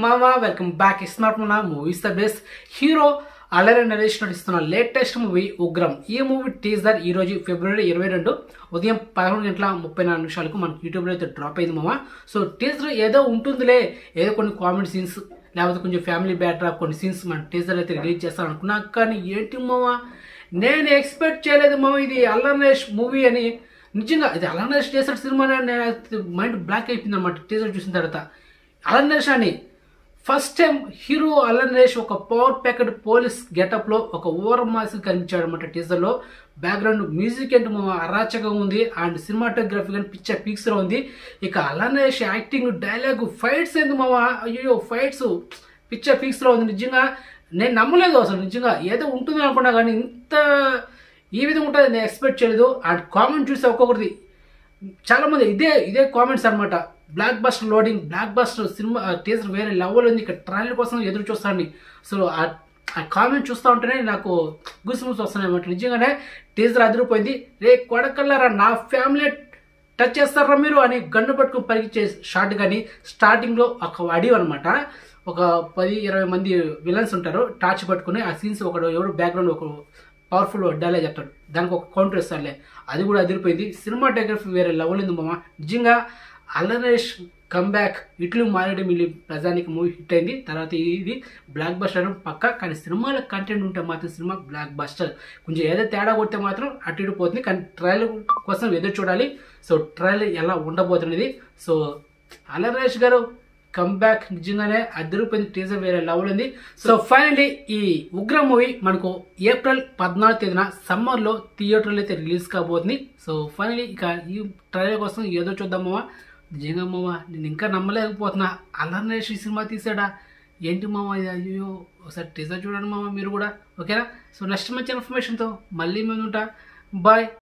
mama, welcome back. It's not Mona Movies the best. Hero Allari Naresh నటిస్తున్న latest movie Ugram. ఈ movie teaser ఈ రోజు ఫిబ్రవరి 22 ఉదయం 11:34 మనకి యూట్యూబ్ లో అయితే డ్రాప్ అయింది మామ. సో టీజర్ ఏదో ఉంటుందిలే, ఏదో కొన్ని కామెడీ సీన్స్ లేకపోతే కొంచెం ఫ్యామిలీ బ్యాక్డ్రాప్ కొన్ని సీన్స్ మన టీజర్ అయితే రిలీజ్ చేస్తాను అనుకున్నా, కానీ ఏంటి మామ నేను ఎక్స్పెక్ట్ చేయలేదు మామ ఇది అల్లరి నరేష్ మూవీ అని. నిజంగా ఇది అల్లరి నరేష్ చేసిన సినిమా మైండ్ బ్లాక్ అయిపోయింది అనమాట టీజర్ చూసిన తర్వాత. అల్లరి నరేష్ అని first time hero Allari Naresh ఒక పవర్ ప్యాకెడ్ పోలీస్ గెటప్ లో ఒక ఓవర్ మాస్ కనిపించాడు అనమాట టీజర్ లో. బ్యాక్గ్రౌండ్ మ్యూజిక్ అంటే అరాచకంగా ఉంది అండ్ సినిమాటోగ్రఫీ కానీ పిక్చర్ పీక్స్ లో ఉంది. ఇక Allari Naresh acting dialogue fights ఏంది మామ, అయ్యో ఫైట్స్ పిక్చర్ పీక్స్ లో ఉంది. నిజంగా నేను నమ్మలేదు అసలు, నిజంగా ఏదో ఉంటుంది అనుకున్నా కానీ ఇంత ఈ విధంగా ఉంటుంది నేను ఎక్స్పెక్ట్ చేయలేదు. అండ్ కామెంట్ చూస్తే ఒక్కొక్కటి చాలా మంది ఇదే కామెంట్స్ అనమాట. Blockbuster loading, blockbuster cinema teaser వేరే లెవెల్ ఉంది, ఇక్కడ ట్రైలర్ కోసం ఎదురు చూస్తాను. సో ఆ కామెంట్ చూస్తూ ఉంటేనే నాకు గుసిముసి వస్తున్నాయి అనమాట. నిజంగానే టీజర్ అదిరిపోయింది. రే కొడకల్లారా నా ఫ్యామిలీ టచ్ చేస్తారా మీరు అని గన్ను పట్టుకుని పరిగించే షాట్. కానీ స్టార్టింగ్లో ఒక అడివి అనమాట, ఒక 10-20 మంది విలన్స్ ఉంటారు టార్చ్ పట్టుకుని. ఆ సీన్స్ ఎవరు బ్యాక్గ్రౌండ్ ఒక పవర్ఫుల్ డైలాగ్ చెప్తాడు, దానికి ఒక కౌంటర్ ఇస్తాడులే, అది కూడా అదిరిపోయింది. సినిమాటోగ్రఫీ వేరే లెవెల్ ఉంది మామ. నిజంగా అల్లరి నరేష్ కమ్బ్యాక్ ఇట్లు మారేడు మిల్లి ప్రజానికి మూవీ హిట్ అయింది. తర్వాత ఇది బ్లాక్ బస్టర్ పక్క, కానీ సినిమాలో కంటెంట్ ఉంటే మాత్రం సినిమా బ్లాక్ బస్టర్. కొంచెం ఏదో తేడా కొడితే మాత్రం అటు ఇటు పోతుంది, కానీ ట్రైలర్ కోసం ఎదురు చూడాలి. సో ట్రైలర్ ఎలా ఉండబోతున్నది. సో అల్లరి నరేష్ గారు కమ్బ్యాక్ నిజంగానే అదిరిపోయింది, టీజర్ వేరే లెవెల్ ఉంది. సో ఫైనల్లీ ఈ ఉగ్రం మూవీ మనకు ఏప్రిల్ 14 సమ్మర్లో థియేటర్లో అయితే రిలీజ్ కాబోతుంది. సో ఫైనల్లీ ఇక ఈ ట్రైలర్ కోసం ఏదో చూద్దామా. నిజంగా మామ నేను ఇంకా నమ్మలేకపోతున్నా, అల్లరి నరేష్ ఈ సినిమా తీసాడా ఏంటి మామ ఇది, అయ్యో ఒకసారి టీజర్ చూడండి మామ మీరు కూడా, ఓకేనా. సో నెక్స్ట్ మంచి ఇన్ఫర్మేషన్తో మళ్ళీ మేము ఉంటా. బాయ్.